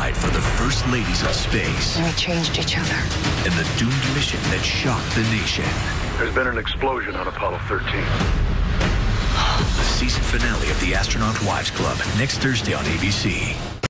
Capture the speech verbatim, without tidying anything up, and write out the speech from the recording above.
ride for the first ladies of space. And we changed each other. And the doomed mission that shocked the nation. There's been an explosion on Apollo thirteen. The season finale of the Astronaut Wives Club, next Thursday on A B C.